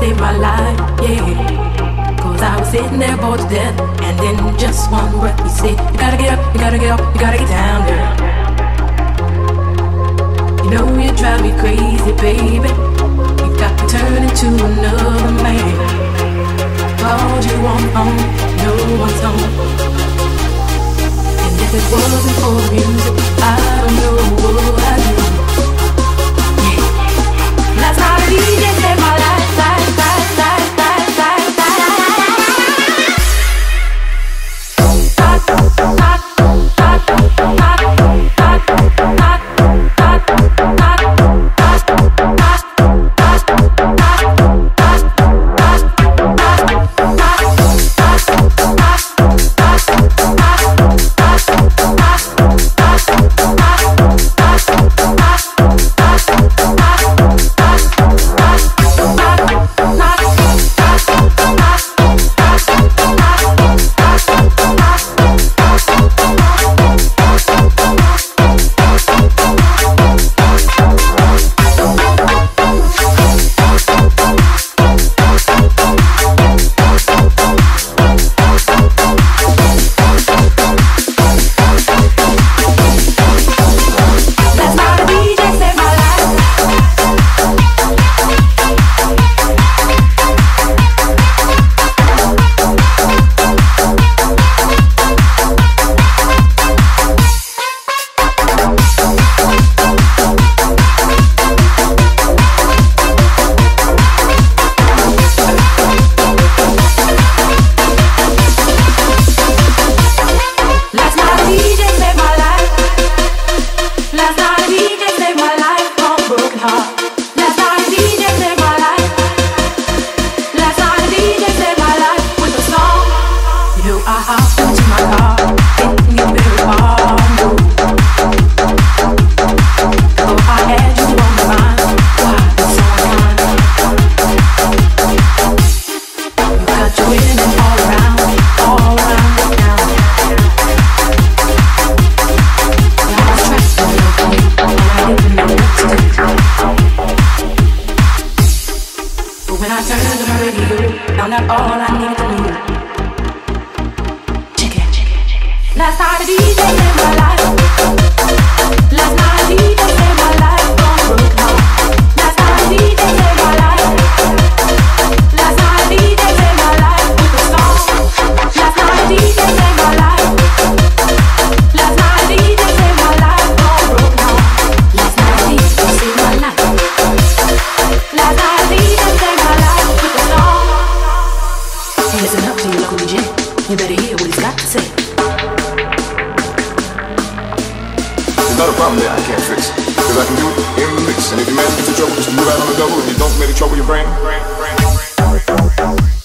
saved my life, yeah. Cause I was sitting there bored to death, and then just one breath he said, you gotta get up, you gotta get up, you gotta get down, girl. You know you drive me crazy, baby. You got to turn into another man. Called you on home, no one's home. And if it wasn't for the music, I don't know what I'd do. Yeah. Last night a DJ saved my life. Last night a DJ saved my life. Last night a DJ saved my life from a broken heart. Last night a DJ saved my life. Last night a DJ saved my life with a song. Last night a DJ saved my life. Last night a DJ saved my life from a broken heart. Last night a DJ saved my life. Last night a DJ saved my life with a song. Listen up to your local DJ. You better hear what he's got to say. Not a problem that I can't fix, cause I can do it in the mix. And if you manage to get into trouble, just move out on the double. If you don't, maybe trouble your brain.